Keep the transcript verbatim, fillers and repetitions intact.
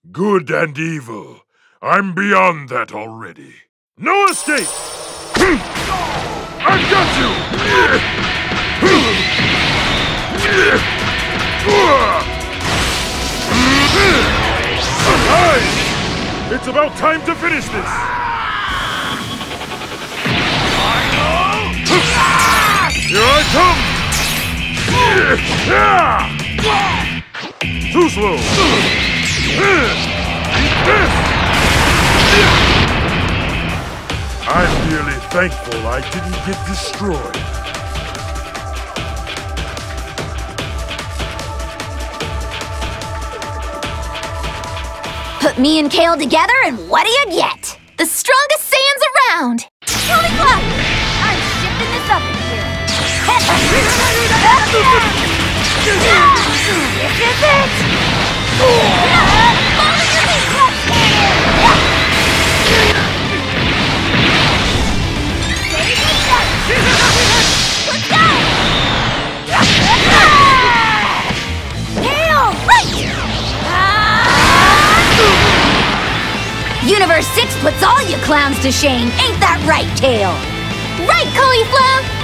Good and evil. I'm beyond that already. No escape! I've got you! It's about time to finish this! Here I come! Too slow! I'm merely thankful I didn't get destroyed. Put me and Kale together and what do you get? The strongest Saiyans around! Tony Club! I'm shifting this up in here. This is it! Follow your lead, Club Cannon! Let's go! Kale, right! Universe six puts all you clowns to shame, ain't that right, Kale? Right, Cauliflower?